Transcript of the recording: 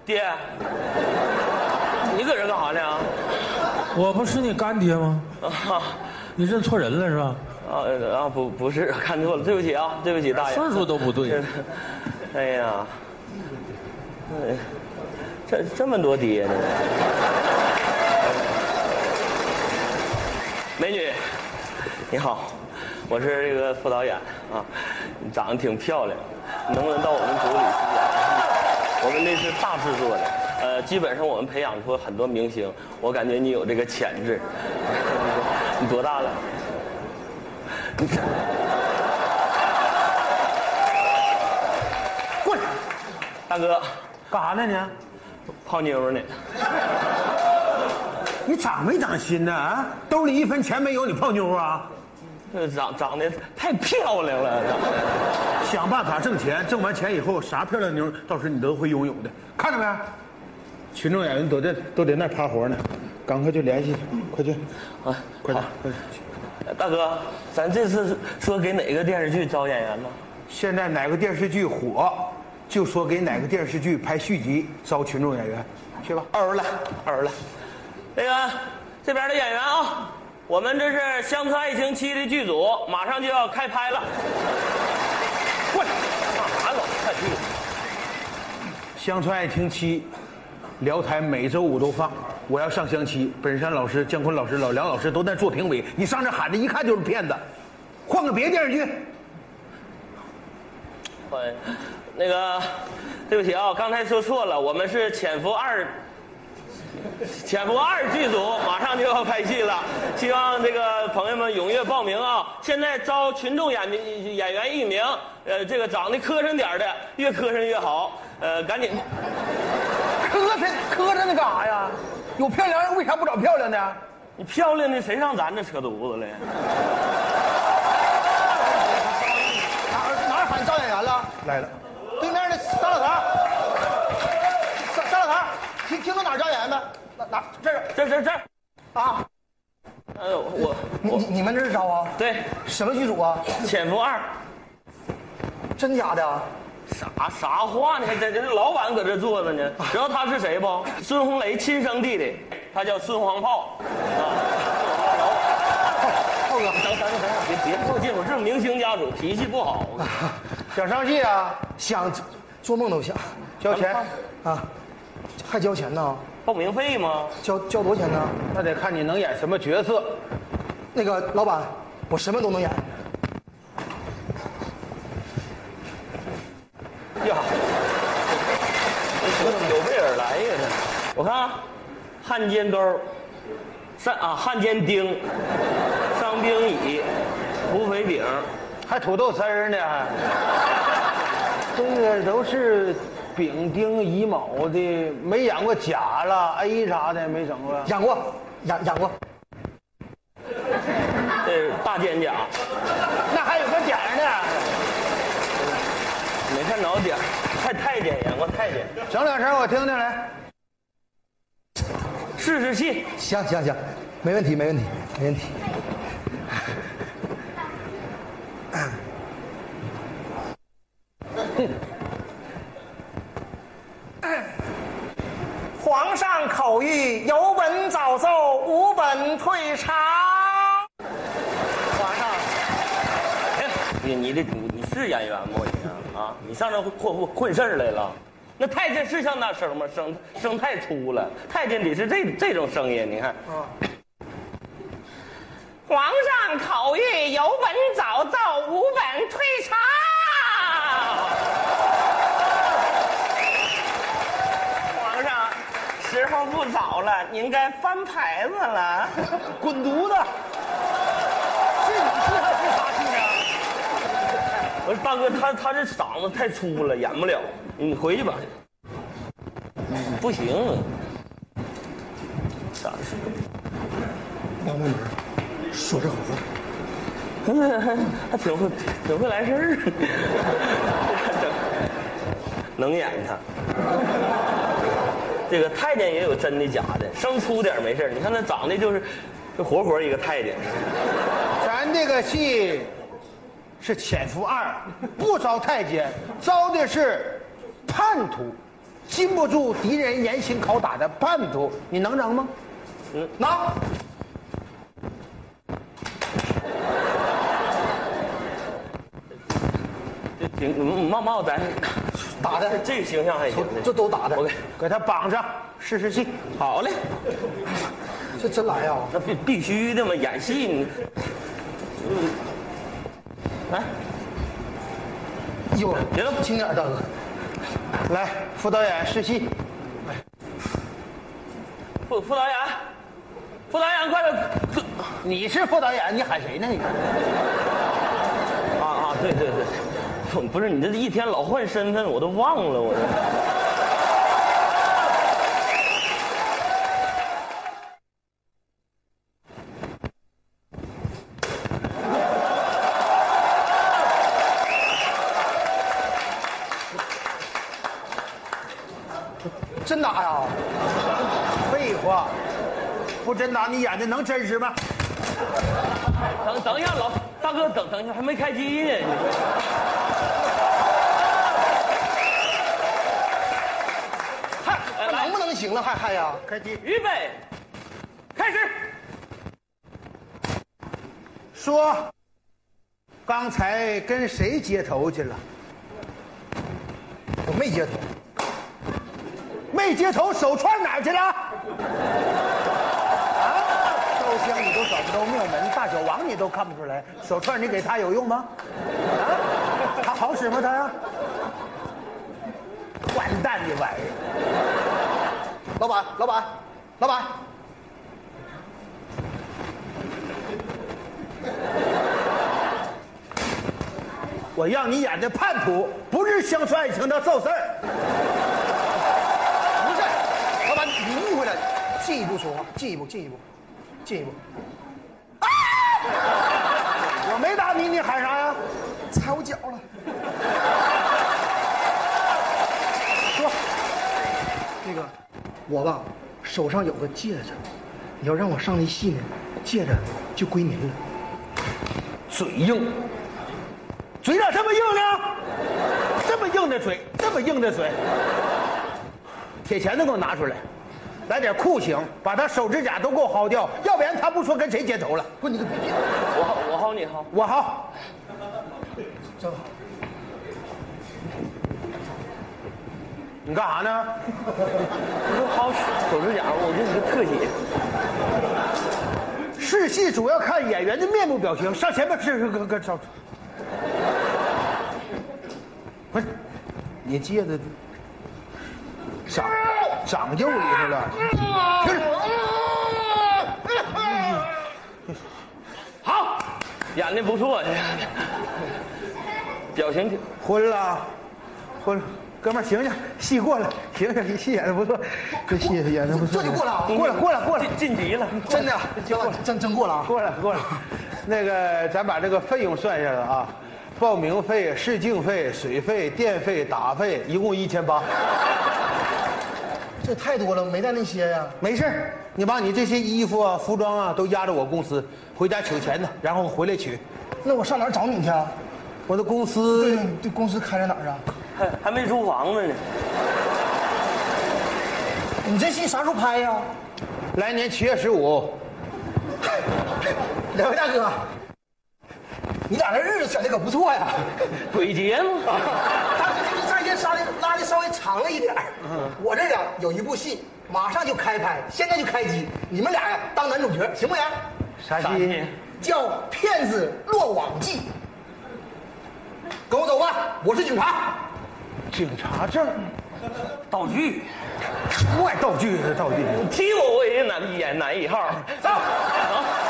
爹，你搁这干啥呢？ 我不是你干爹吗？ 啊你认错人了是吧？ 不是，看错了，对不起啊，对不起大爷。 岁数都不对。 哎呀，这么多爹呢？美女，你好，我是这个副导演啊，你长得挺漂亮，能不能到我们组里去演戏？我们那是大制作的，基本上我们培养出很多明星，我感觉你有这个潜质。你多大了？你看， 过来， 大哥， 干啥呢你？ 泡妞呢？ 你长没长心呢啊？兜里1分钱没有，你泡妞啊？ 长得太漂亮了， 想办法挣钱，挣完钱以后，啥漂亮妞到时候你都会拥有的。看着没？群众演员都得那趴活呢，赶快去联系，快去啊！ 快点，快点。 大哥，咱这次说给哪个电视剧招演员呢？ 现在哪个电视剧火，就说给哪个电视剧拍续集招群众演员，去吧。 二来。那个这边的演员啊，我们这是《乡村爱情7》的剧组，马上就要开拍了。过来，干啥老看剧？ 《乡村爱情7》，辽台每周5都放。我要上乡7，本山老师、姜昆老师、老梁老师都在做评委，你上这喊着，一看就是骗子。换个别的电视剧。 那个，对不起啊，刚才说错了，我们是《潜伏2》剧组，马上就要拍戏了，希望这个朋友们踊跃报名啊！现在招群众演员1名，这个长得磕碜点的，越磕碜越好，赶紧。 磕碜那干啥呀？有漂亮为啥不找漂亮的？ 你漂亮的谁上咱这扯犊子了？ 哪儿喊招演员了？ 来了， 对面那三老头，三老头，听说哪儿招演员没？哪这儿啊？你们这是招啊？ 对， 什么剧组啊？ 潜伏2。 真假的？ 啥话呢？这老板搁这坐着呢。知道他是谁不？孙红雷亲生弟弟，他叫孙黄炮。啊， 炮哥， 等，别过劲，我这明星家属脾气不好。 想上戏啊？ 想，做梦都想。 交钱啊？还交钱呢？ 报名费吗？ 交多少钱呢？ 那得看你能演什么角色。 那个老板，我什么都能演。 呀，有备而来呀！这，我看啊，汉奸钩，汉奸丁，伤兵乙，土匪丙， 还土豆丝儿呢，这个都是丙丁乙卯的，没演过甲了 A 啥的没整过。 演过，演过。 这是大奸甲， 那还有个点儿呢。 没看着点儿，太监演过太监， 整两声我听听来。 试戏。 行，没问题。皇上口谕，有本早奏，无本退朝。皇上， 哎，你是演员吗？你啊，你上这混事儿来了？那太监是像那声吗？声太粗了，太监得是这种声音，你看。皇上口谕，有本早奏，无本退朝。皇上，时候不早了，您该翻牌子了。 滚犊子！ 是你戏还是他戏呢？ 我说大哥，他这嗓子太粗了，演不了，你回去吧。不行，咋是？ 帮帮忙，说这好话。 还挺会来事儿，能演他。这个太监也有真的假的，声粗点没事，你看他长得就是活一个太监。 咱这个戏是潜伏2，不招太监，招的是叛徒。 禁不住敌人严刑拷打的叛徒，你能扔吗？ 能。 挺冒咱打的这个形象还行， 这都打的。 我给他绑上试试戏。 好嘞， 这真来呀？ 那必须的嘛，演戏你，来， 哟， 别动， 轻点，大哥。 来，副导演试戏。 副导演，副导演快点， 你是副导演，你喊谁呢？你对，不是你这一天老换身份，我都忘了我这。 真打呀？ 废话，不真打你演的能真实吗？ 等一下，大哥，等一下，还没开机呢。 还能不能行了？还呀？ 开机， 预备，开始。 说，刚才跟谁接头去了？ 我没接头。 没接头，手串哪儿去了？啊，烧香你都找不着庙门，大小王你都看不出来，手串你给他有用吗？啊，他好使吗？他呀，完蛋的玩意儿！ 老板， 我让你演的叛徒，不是乡村爱情的揍事儿。 不是，老板你误会了，进一步说话，进一步。啊！ 我没打你，你喊啥呀？ 踩我脚了。 说， 那个，我吧手上有个戒指，你要让我上那戏呢，戒指就归您了。 嘴硬，嘴咋这么硬呢？这么硬的嘴，这么硬的嘴，铁钳子给我拿出来，来点酷刑，把他手指甲都给我薅掉，要不然他不说跟谁接头了。 不，你个别， 我薅你薅， 我好， 真好。 你干啥呢？ 我薅手指甲，我给你个特写。 试戏主要看演员的面部表情，上前面试个招。不是，你接的长肉里头了。 好，演的不错，表情挺。 昏了，哥们儿醒醒，戏过了，醒醒，戏演的不错，这戏演的不错。 这就过了啊？ 过了， 晋级了， 真的，老板真过了啊？ 过了。那个，咱把这个费用算下来啊，报名费、试镜费、水费、电费、打费，一共1800。 这太多了，没带那些呀。 没事儿，你把你这些衣服啊、服装啊都压着我公司，回家取钱呢，然后回来取。 那我上哪儿找你去啊？ 我的公司对，公司开在哪儿啊？ 还没租房子呢。 你这戏啥时候拍呀？ 来年7月15。 两位大哥，你俩这日子选的可不错呀。 鬼节吗？ 大哥，这个时间拉的稍微长了一点儿。我这呀有一部戏，马上就开拍，现在就开机，你们俩呀当男主角，行不行？ 啥戏？ 叫《骗子落网记》。跟我走吧，我是警察。 警察证， 道具， 怪道具的道具。 踢我也演哪一号？ 走。 走。